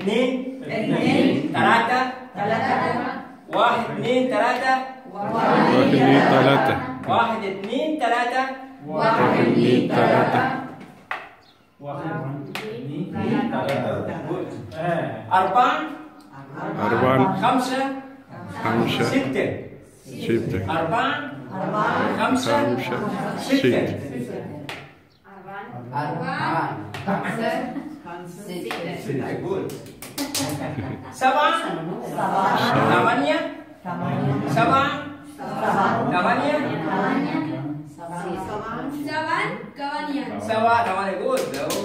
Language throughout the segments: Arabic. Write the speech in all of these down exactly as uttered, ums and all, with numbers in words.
اثنين ثلاثة واحد اثنين ثلاثة واحد اثنين ثلاثة واحد اثنين ثلاثة واحد اثنين ثلاثة أربعة أربعة خمسة خمسة ستة ستة أربعة خمسة خمسة ستة ستة أربعة خمسة ستة good سبعة ثمانية سبعة ثمانية Saban kawanyan. سبعة ثمانية good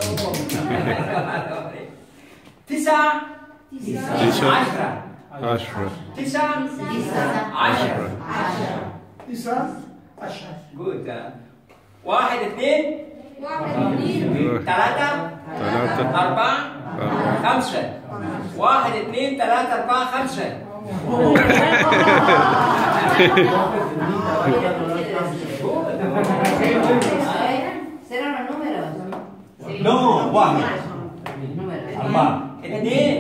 تسعة تسعة عشرة عشرة تسعة عشرة تسعة عشرة good واحد اثنين Wahid ethnin. ثلاثة ثلاثة أربعة أربعة خمسة واحد اثنين ثلاثة أربعة خمسة ¿Serán los números? No, واحد أربعة اثنين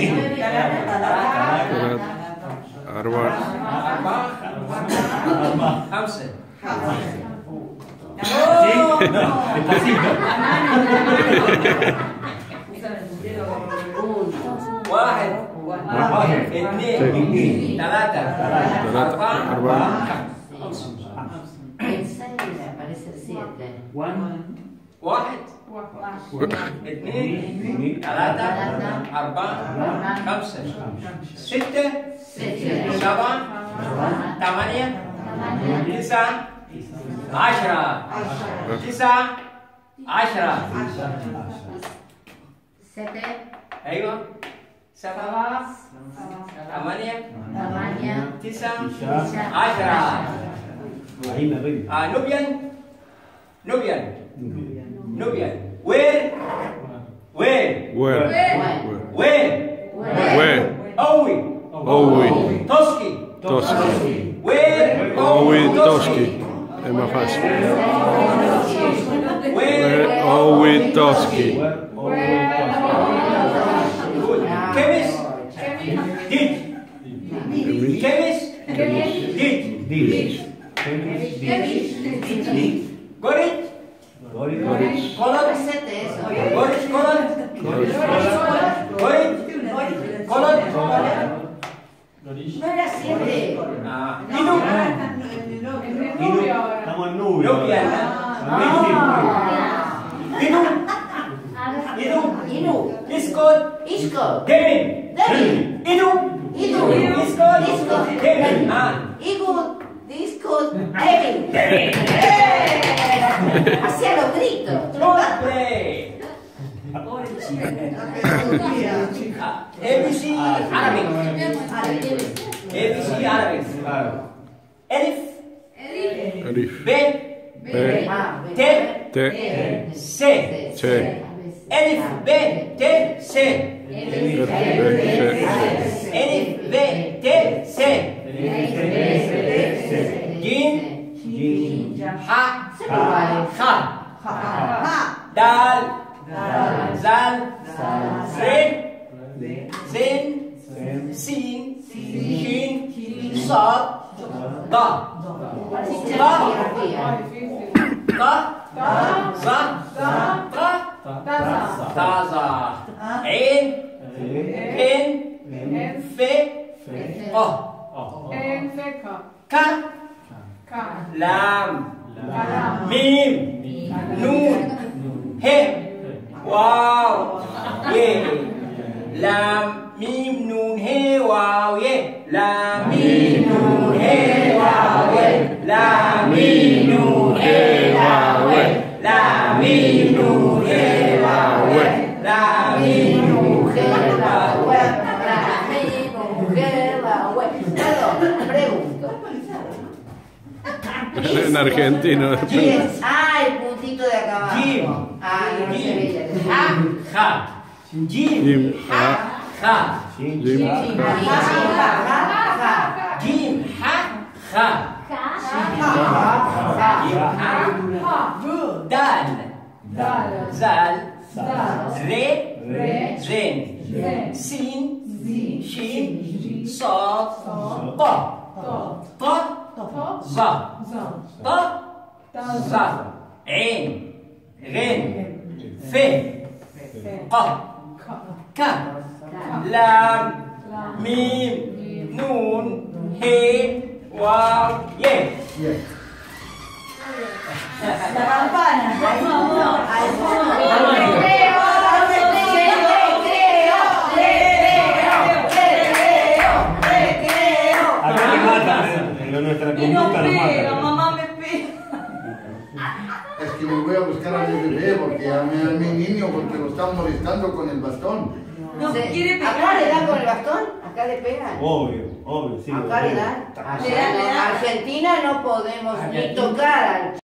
أربعة أربعة خمسة واحد اثنين ثلاثة أربعة أربعة Enseña, parece el siete. واحد اثنين ثلاثة أربعة خمسة ستة سبعة ثمانية تسعة عشرة تسعة عشرة Siete, أيوة سبعة ثمانية tamaño, تسعة عشرة آه نوبيان نوبيان نوبيان وين وين وين وين وين أوي أوي توسكي توسكي وين أوي توسكي ما فاش وين أوي توسكي كيمس ديت كيمس ديت غوريت كولر siete eso. غوريت كولر غوريت كولر No era siete. إنو Estamos en Nubio. نوبيان إنو إنو Inu, إسكوت Isco, ديمين David, إنو Idu, إسكوت Disco, ديمين آه Igu, Disco, David. Hacía los gritos. Coldplay A B C Arabic A B C Arabic ألف ألف ب ب ت ت س ت ألف ب ت س ألف ألف ب ت س جيم ح خ دال زال زين زين سين شين صاد ض ض ض ظ ط طازة عين إن ف ق ك لام ميم نون ه واو ي لام ميم نون ه واو ي لام ميم نون ه واو ي لام ميم نون ه واو ي لام ميم نون ه واو ي لام ميم نون ه واو ي Pregunto. En argentino. Ah, el puntito de acá abajo. Jim. Ah, yo no Jim. sabía. Ha, ha. Jim. Jim. Ha, ha. Jim. Jim, ha, ha. Jim, ha. Dal. Zal. Re. Re. Zen. Zen. Sin. Sin. Shin. Shin. Sod. Sod. To. To. To. To. Za. Za. To. Ta. Za. En. Ren. Fe. Qa. Ka. Ka. Lam. Lam. Mim. Nun. He. Waw. Ye. La campana. No, alguno. Recreo. Acá te matan, en nuestra conducta nos matan. Mamá me pega. Es que me voy a buscar a mi bebé porque a mi, a mi niño porque lo están molestando con el bastón. No Se- quiere pegar. Acá le dan con el bastón, acá le pegan. Obvio, obvio, sí. Acá le dan. Le dan, le dan. Argentina no podemos ni tocar al